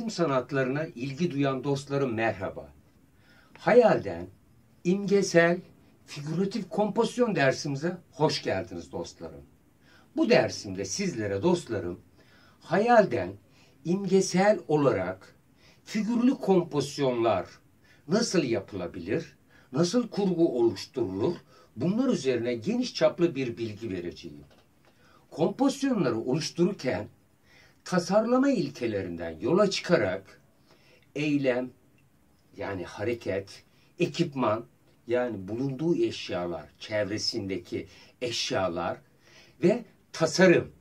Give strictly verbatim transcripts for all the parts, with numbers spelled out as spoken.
çizim sanatlarına ilgi duyan dostlarım merhaba. Hayalden imgesel, figüratif kompozisyon dersimize hoş geldiniz dostlarım. Bu dersimde sizlere dostlarım, hayalden imgesel olarak figürlü kompozisyonlar nasıl yapılabilir, nasıl kurgu oluşturulur, bunlar üzerine geniş çaplı bir bilgi vereceğim. Kompozisyonları oluştururken tasarlama ilkelerinden yola çıkarak eylem, yani hareket, ekipman, yani bulunduğu eşyalar, çevresindeki eşyalar ve tasarım.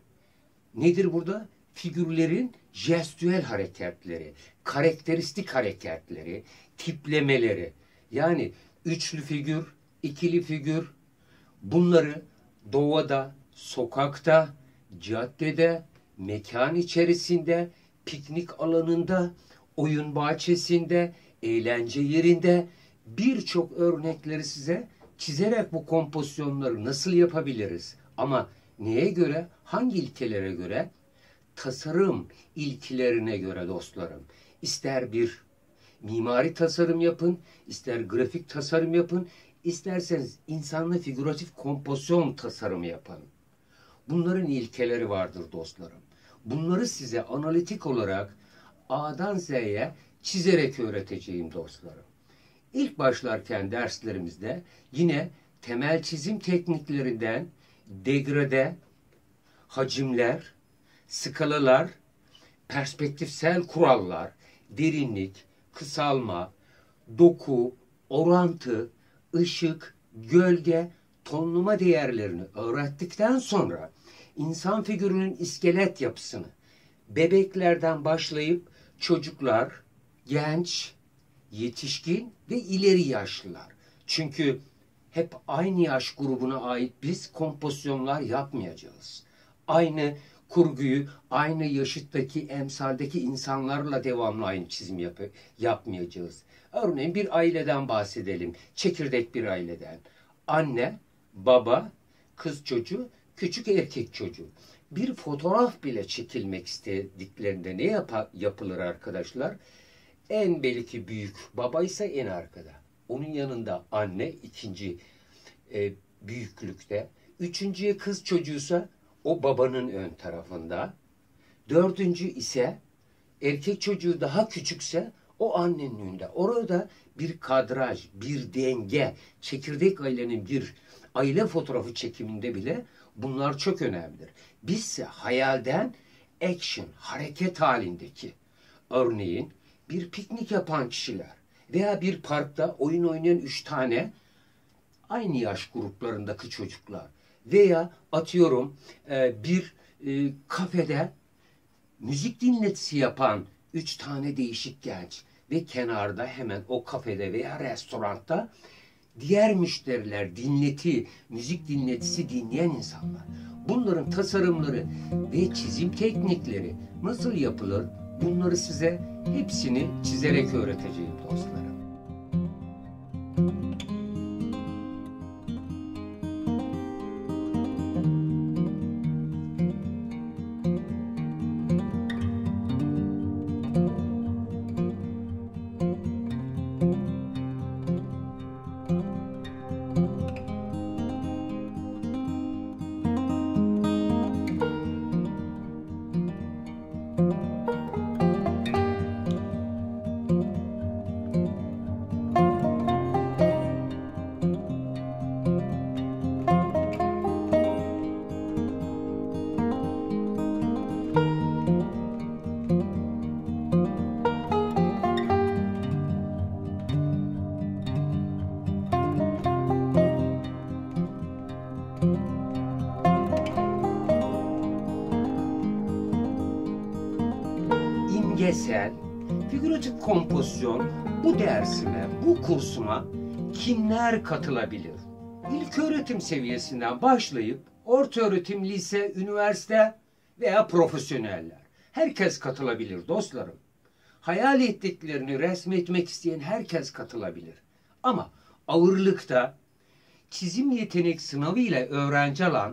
Nedir burada? Figürlerin jestüel hareketleri, karakteristik hareketleri, tiplemeleri. Yani üçlü figür, ikili figür, bunları doğada, sokakta, caddede, mekan içerisinde, piknik alanında, oyun bahçesinde, eğlence yerinde birçok örnekleri size çizerek bu kompozisyonları nasıl yapabiliriz? Ama neye göre, hangi ilkelere göre? Tasarım ilkelerine göre dostlarım. İster bir mimari tasarım yapın, ister grafik tasarım yapın, isterseniz insanlı figüratif kompozisyon tasarımı yapın. Bunların ilkeleri vardır dostlarım. Bunları size analitik olarak A'dan Z'ye çizerek öğreteceğim dostlarım. İlk başlarken derslerimizde yine temel çizim tekniklerinden degrade, hacimler, skalalar, perspektifsel kurallar, derinlik, kısalma, doku, orantı, ışık, gölge, tonlama değerlerini öğrettikten sonra insan figürünün iskelet yapısını bebeklerden başlayıp çocuklar, genç, yetişkin ve ileri yaşlılar. Çünkü hep aynı yaş grubuna ait biz kompozisyonlar yapmayacağız. Aynı kurguyu aynı yaşıttaki, emsaldeki insanlarla devamlı aynı çizim yap yapmayacağız. Örneğin bir aileden bahsedelim. Çekirdek bir aileden. Anne, baba, kız çocuğu, küçük erkek çocuğu. Bir fotoğraf bile çekilmek istediklerinde ne yap yapılır arkadaşlar? En belki büyük baba ise en arkada. Onun yanında anne ikinci e, büyüklükte. Üçüncüye kız çocuğuysa o babanın ön tarafında. Dördüncü ise erkek çocuğu daha küçükse o annenin önünde. Orada bir kadraj, bir denge, çekirdek ailenin bir aile fotoğrafı çekiminde bile bunlar çok önemlidir. Bizse hayalden action, hareket halindeki, örneğin bir piknik yapan kişiler veya bir parkta oyun oynayan üç tane aynı yaş gruplarındaki çocuklar veya atıyorum bir kafede müzik dinletisi yapan üç tane değişik genç ve kenarda hemen o kafede veya restoranda diğer müşteriler, dinleti, müzik dinletisi dinleyen insanlar. Bunların tasarımları ve çizim teknikleri nasıl yapılır? Bunları size hepsini çizerek öğreteceğim dostlarım. İmgesel, figüratif kompozisyon bu dersime, bu kursuma kimler katılabilir? İlköğretim seviyesinden başlayıp ortaöğretim, lise, üniversite veya profesyoneller. Herkes katılabilir dostlarım. Hayal ettiklerini resmetmek isteyen herkes katılabilir. Ama ağırlıkta çizim yetenek sınavı ile öğrenci alan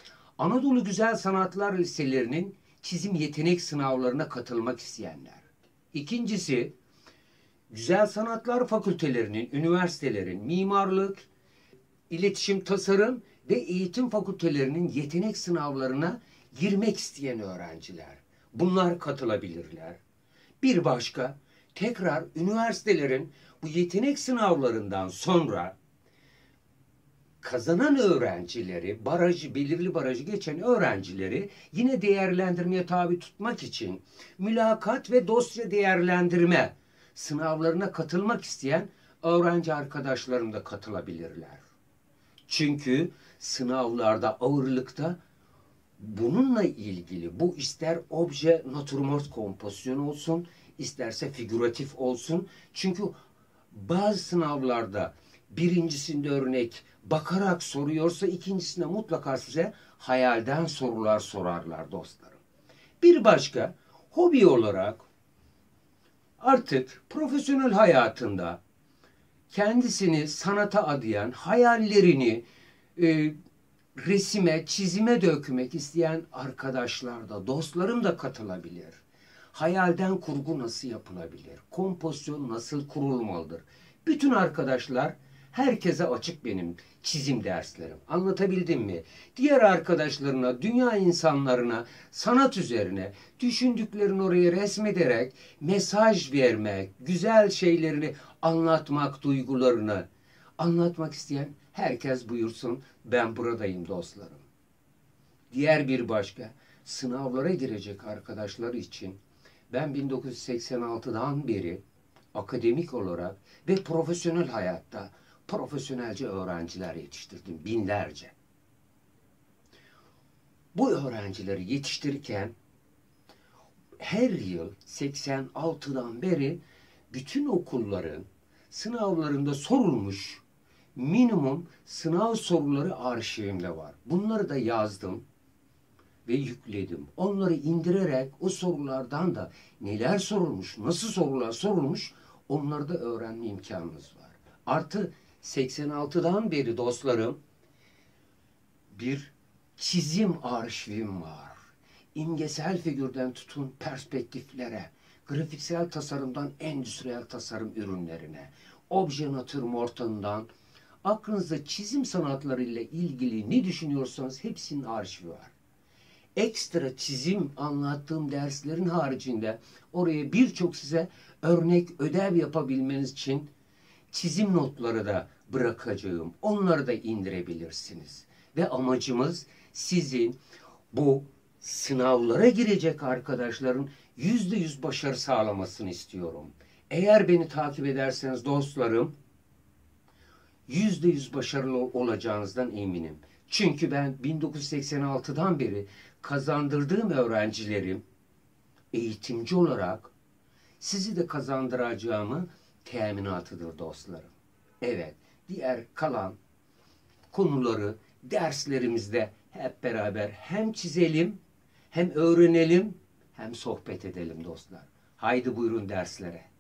Anadolu Güzel Sanatlar Liselerinin çizim yetenek sınavlarına katılmak isteyenler. İkincisi, güzel sanatlar fakültelerinin, üniversitelerin, mimarlık, iletişim tasarım ve eğitim fakültelerinin yetenek sınavlarına girmek isteyen öğrenciler. Bunlar katılabilirler. Bir başka, tekrar üniversitelerin bu yetenek sınavlarından sonra kazanan öğrencileri, barajı, belirli barajı geçen öğrencileri yine değerlendirmeye tabi tutmak için mülakat ve dosya değerlendirme sınavlarına katılmak isteyen öğrenci arkadaşlarım da katılabilirler. Çünkü sınavlarda ağırlıkta bununla ilgili, bu ister obje natürmort kompozisyon olsun, isterse figüratif olsun. Çünkü bazı sınavlarda birincisinde örnek bakarak soruyorsa ikincisinde mutlaka size hayalden sorular sorarlar dostlarım. Bir başka, hobi olarak artık profesyonel hayatında kendisini sanata adayan, hayallerini e, resime, çizime dökmek isteyen arkadaşlar da, dostlarım da katılabilir. Hayalden kurgu nasıl yapılabilir? Kompozisyon nasıl kurulmalıdır? Bütün arkadaşlar, herkese açık benim çizim derslerim. Anlatabildim mi? Diğer arkadaşlarına, dünya insanlarına, sanat üzerine düşündüklerini oraya resmederek mesaj vermek, güzel şeylerini anlatmak, duygularını anlatmak isteyen herkes buyursun, ben buradayım dostlarım. Diğer bir başka, sınavlara girecek arkadaşlar için ben bin dokuz yüz seksen altıdan beri akademik olarak ve profesyonel hayatta profesyonelce öğrenciler yetiştirdim, binlerce. Bu öğrencileri yetiştirirken her yıl seksen altıdan beri bütün okulların sınavlarında sorulmuş minimum sınav soruları arşivimde var. Bunları da yazdım ve yükledim. Onları indirerek o sorulardan da neler sorulmuş, nasıl sorular sorulmuş onları da öğrenme imkanınız var. Artı seksen altıdan beri dostlarım bir çizim arşivim var. İmgesel figürden tutun perspektiflere, grafiksel tasarımdan endüstriyel tasarım ürünlerine, obje natürmort'undan aklınızda çizim sanatlarıyla ilgili ne düşünüyorsanız hepsinin arşivi var. Ekstra çizim anlattığım derslerin haricinde oraya birçok size örnek ödev yapabilmeniz için çizim notları da bırakacağım. Onları da indirebilirsiniz. Ve amacımız sizin bu sınavlara girecek arkadaşların yüzde yüz başarı sağlamasını istiyorum. Eğer beni takip ederseniz dostlarım yüzde yüz başarılı olacağınızdan eminim. Çünkü ben bin dokuz yüz seksen altıdan beri kazandırdığım öğrencilerim eğitimci olarak sizi de kazandıracağımı teminatıdır dostlarım. Evet, diğer kalan konuları derslerimizde hep beraber hem çizelim, hem öğrenelim, hem sohbet edelim dostlar. Haydi buyurun derslere.